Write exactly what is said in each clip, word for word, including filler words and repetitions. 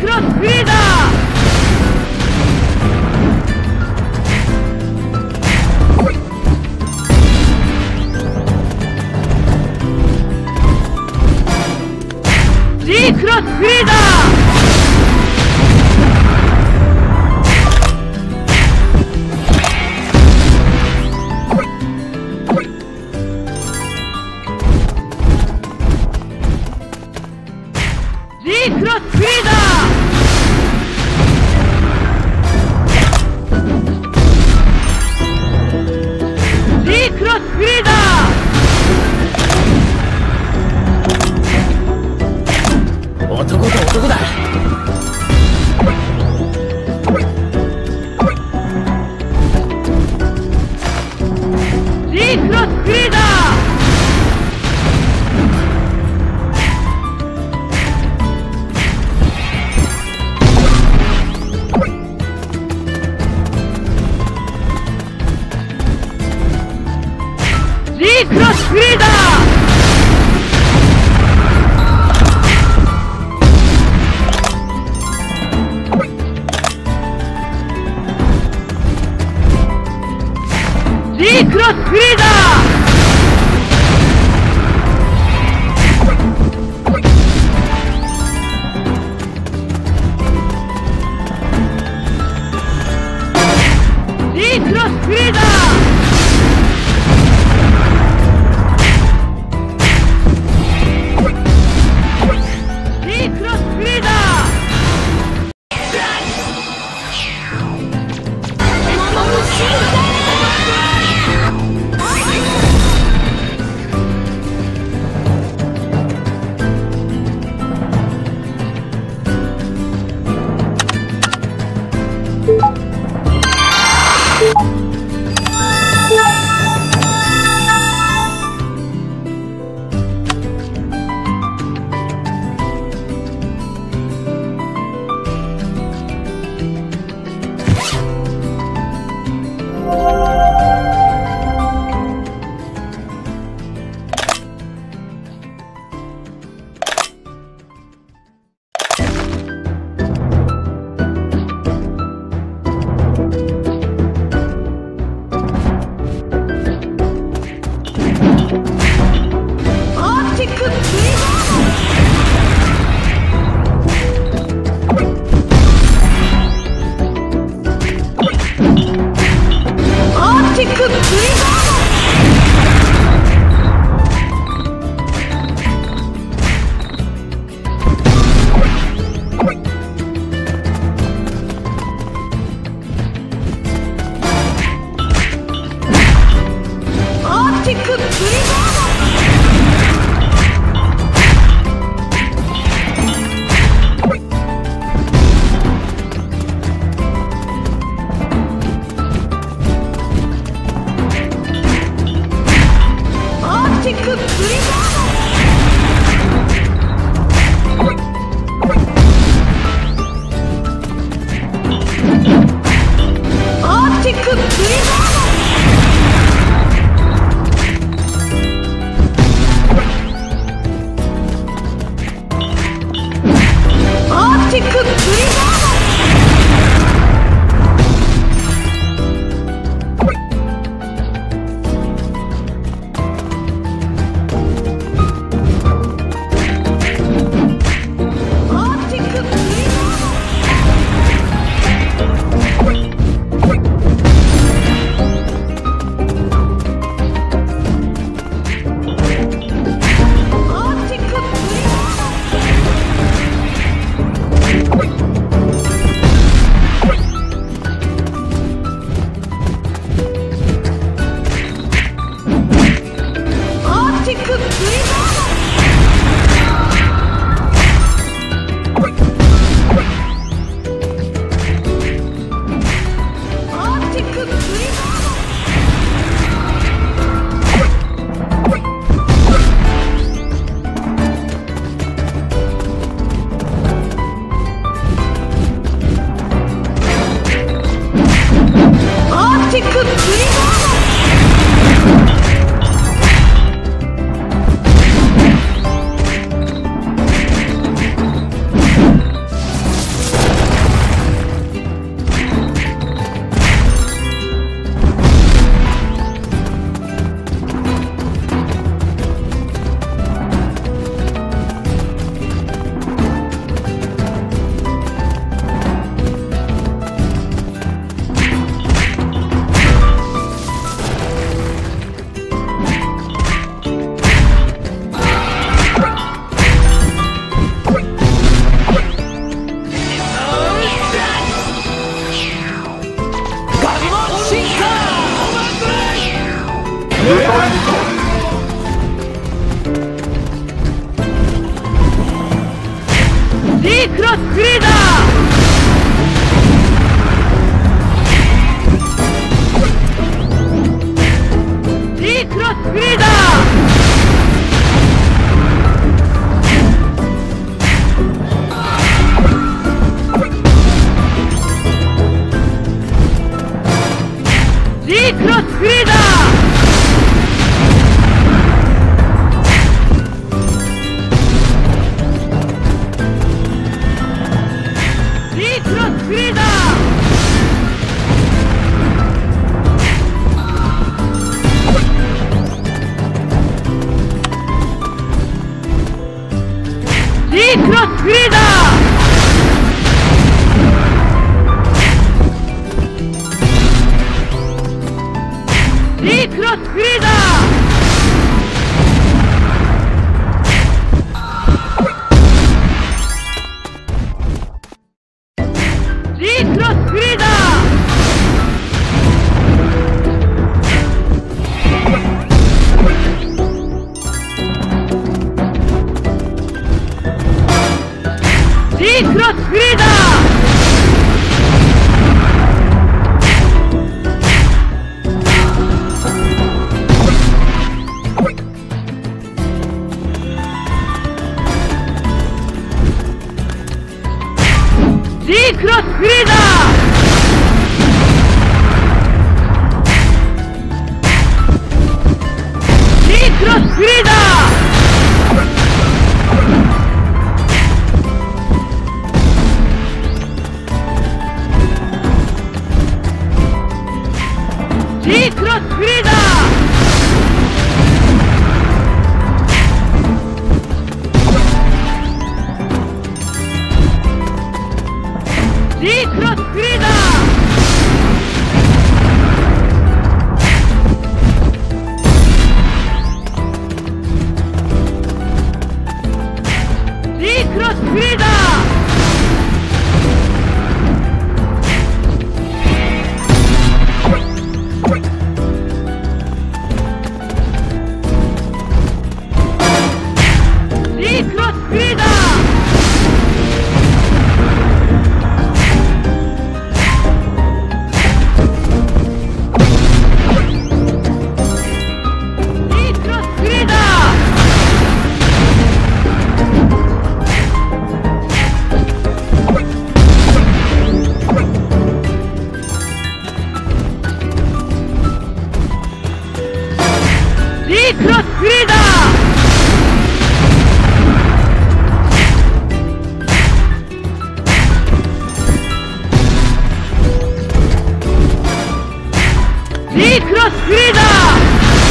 クロスフリーダー。G クロスフリーダー。G クロスフリーダー。G クロスフリーダー。男と男だ。G クロスフリーダー。G クロスフリーダー。G クロスフリーダー。G クロスフリーダー。 スフリーザー G クロスフリーザー G クロスフリーザーフリーザー G クロスフリーザー G クロスフリーザー G クロスフリーザー G クロスフリーザー G クロスフリーザー G クロスフリーザー G クロスフリーザー G クロスフリーザー G クロスフリーザー G クロスフリーザー G クロスフリーザー G クロスフリーザー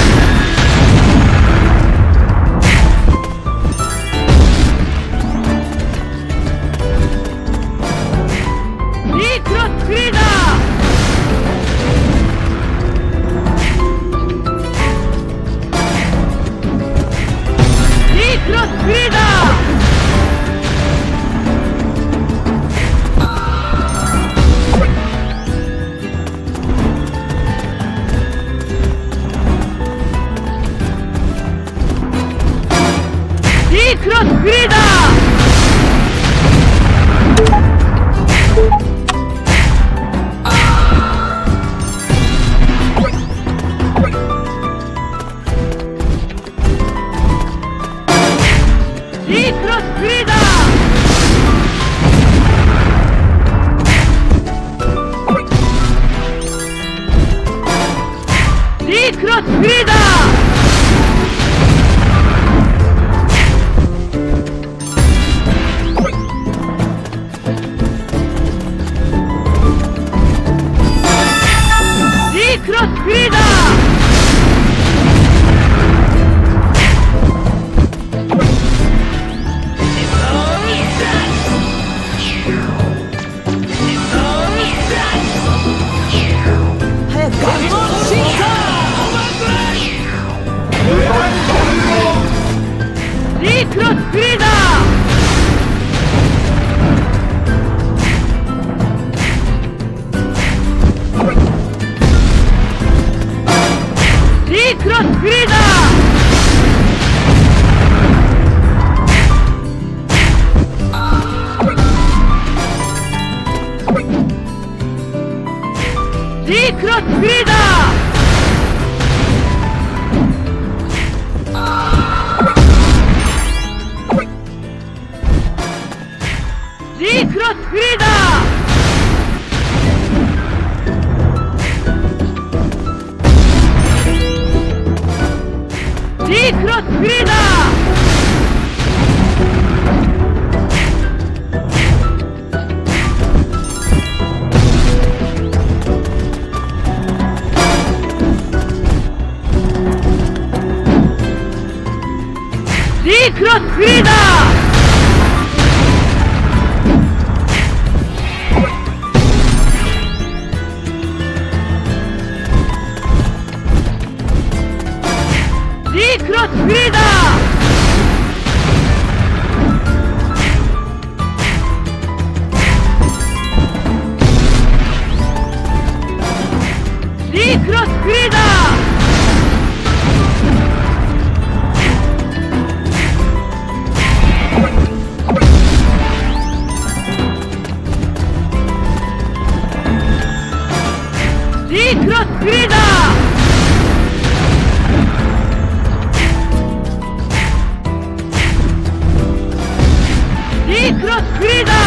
G クロスフリーザー G クロスフリーザー G クロスフリーザー G クロスフリーザー G クロスフリーザー G クロスフリーザー G クロスフリーザークロスフリーダー D クロスフリーダー D クロスフリーダー D クロスフリーダー D クロスフリーダー D クロスフリーダー D クロスフリーダー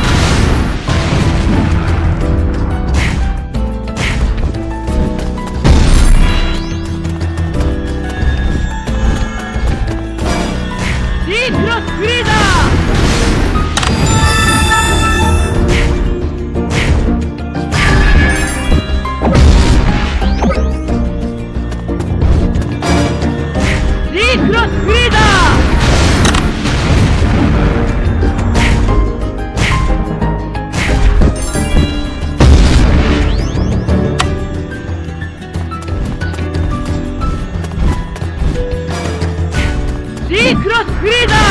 D クロスフリーダー D クロスフリーダー D クロスフリーダー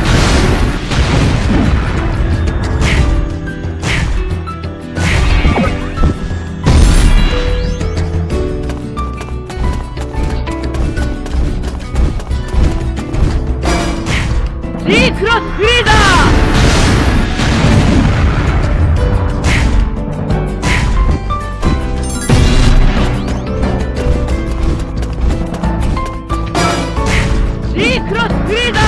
D クロスフリーダー D クロスフリーダー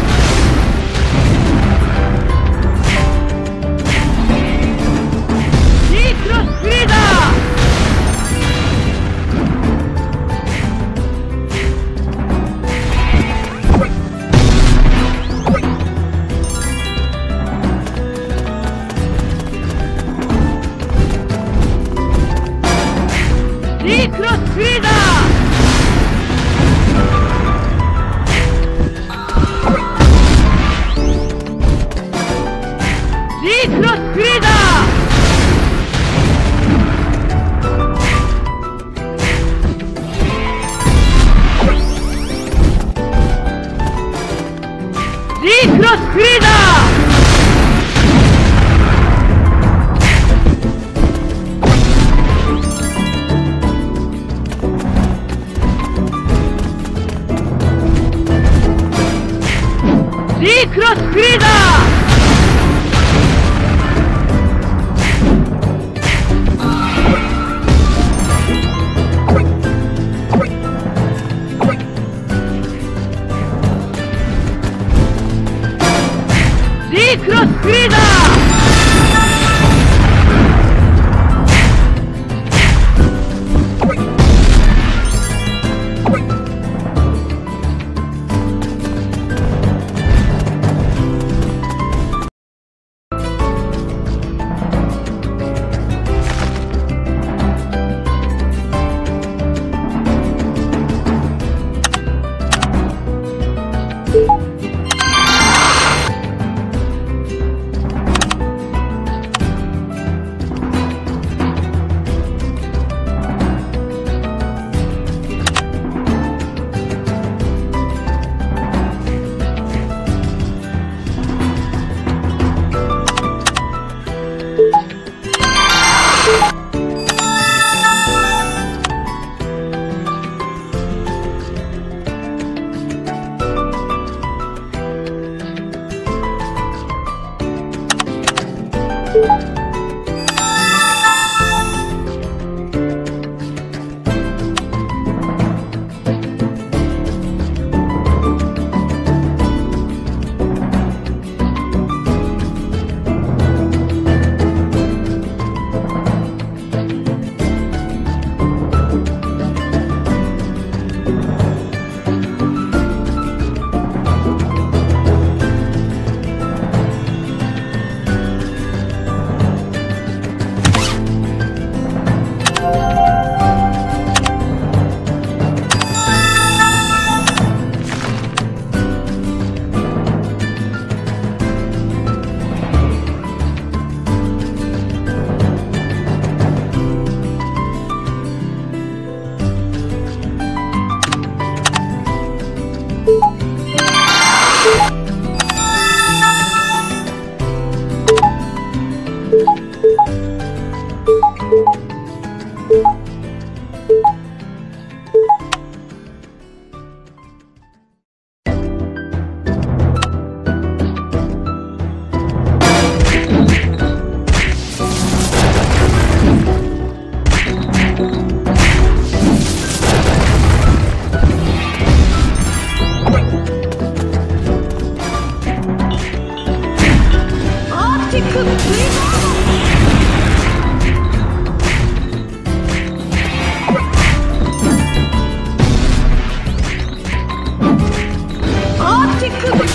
D クロスフリーダー D クロスフリーダー D クロスフリーダー D クロスフリーダー D クロスフリーダー D クロスフリーダー D ティッククリ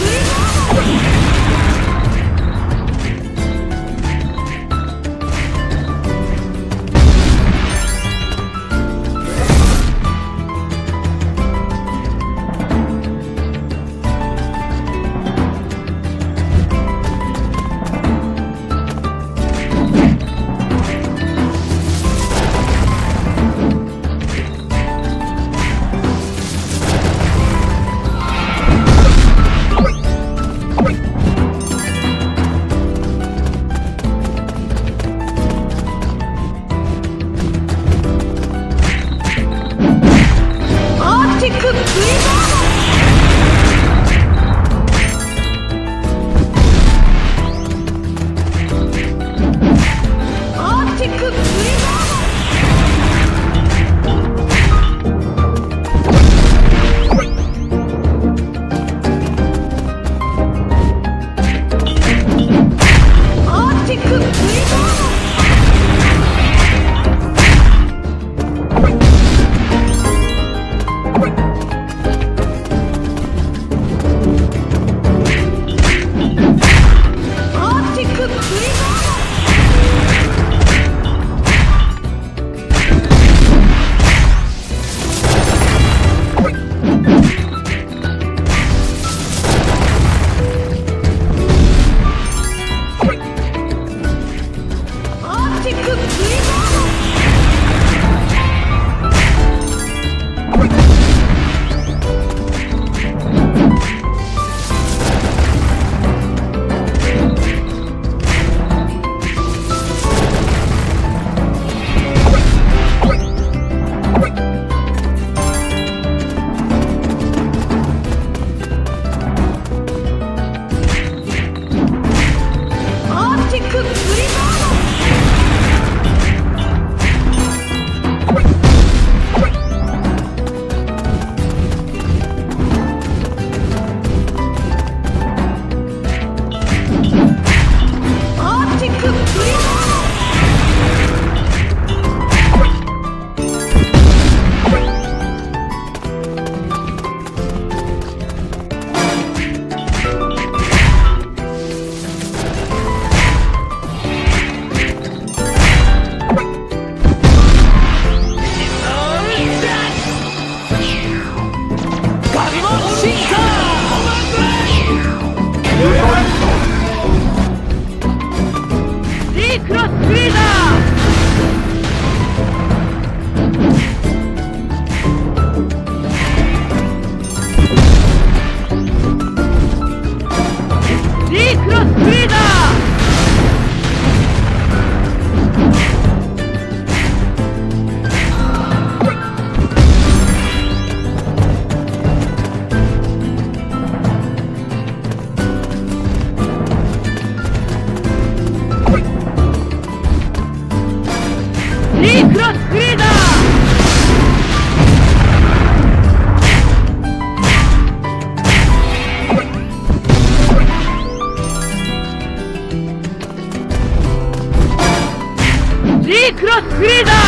クロスフリーザ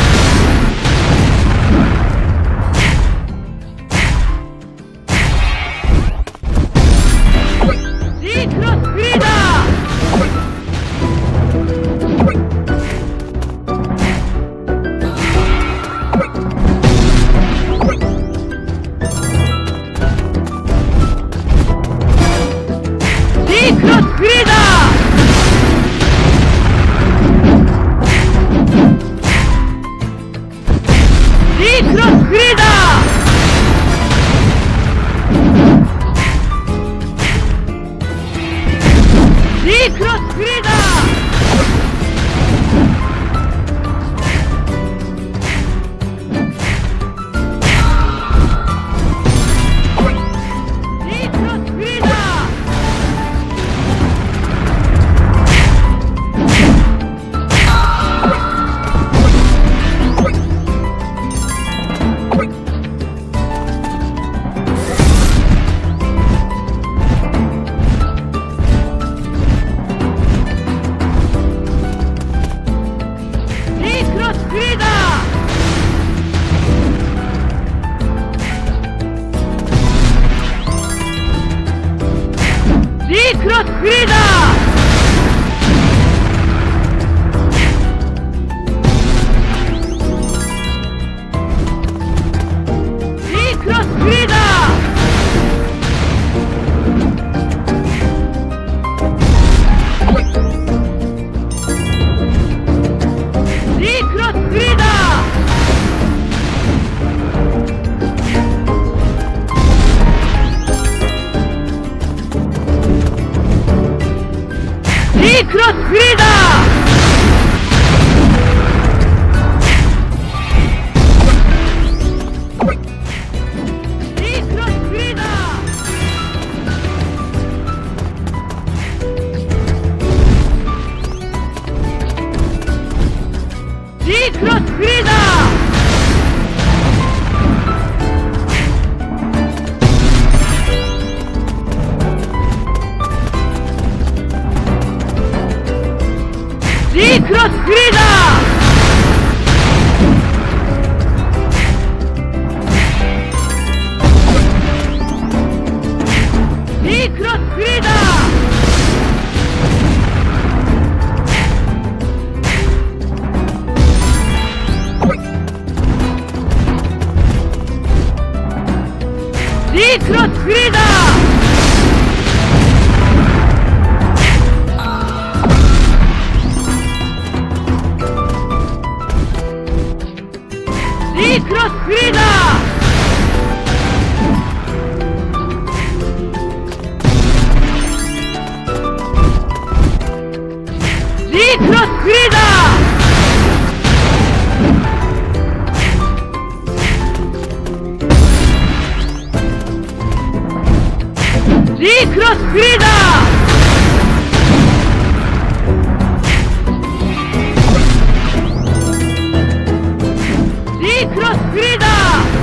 ー G クロスフリーザー G クロスフリーザークロスフリーザーロスフリーザー G クロスフリーザー G クロスフリーザー G クロスフリーザー G クロスフリーザー G クロスフリーザー G クロスフリーザー G クロスフリーザー G クロスフリーザー G クロスフリーザー G クロスフリーザー G クロスフリーザー G クロスフリーザー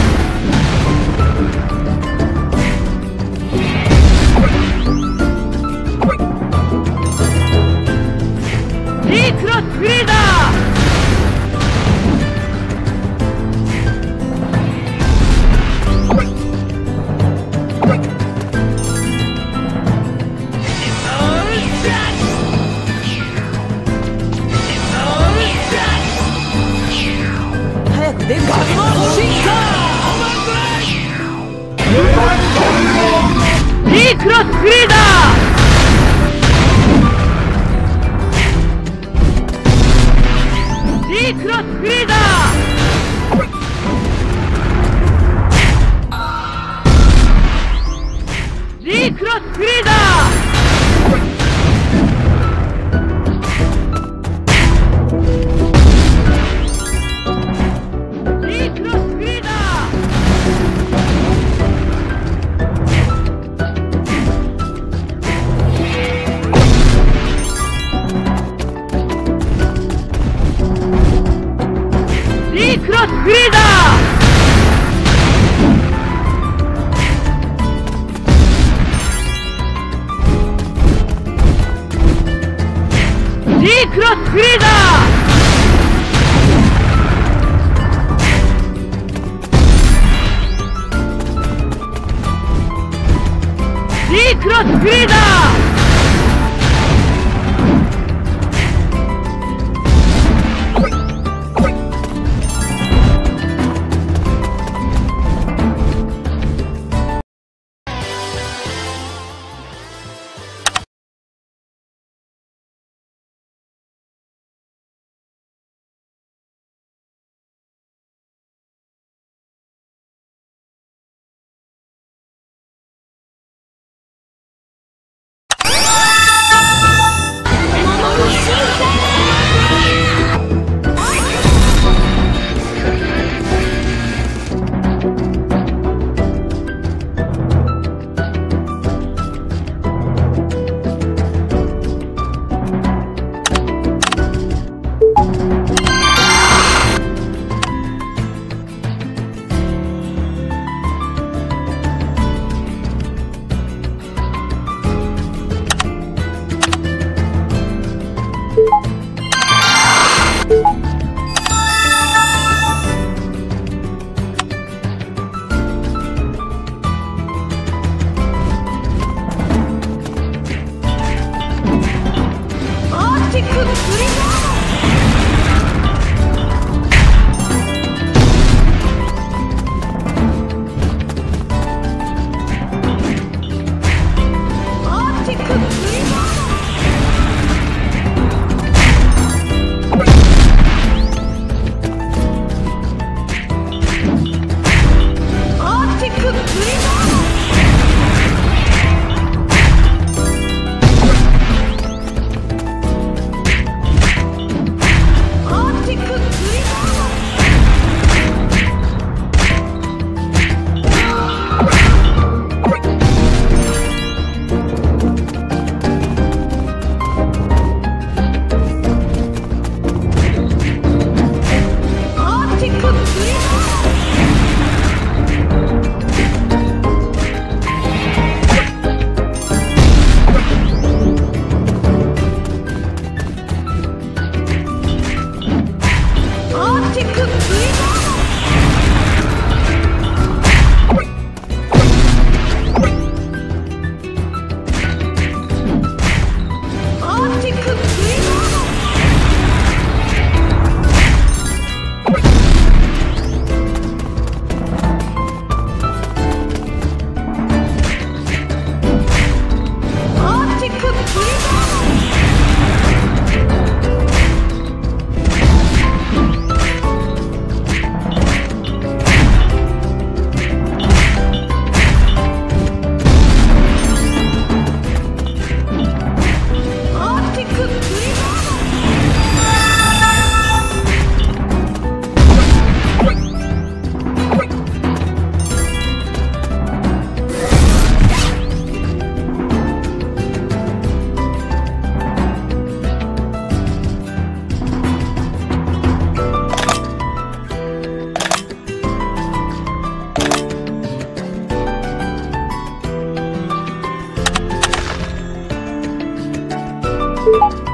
G クロスフリーザー早く出るか。 G クロスフリーザー G クロスフリーザー G クロスフリーザー G クロスフリーザー G クロスフリーザー G クロスフリーザー G クロスフリーザー G ー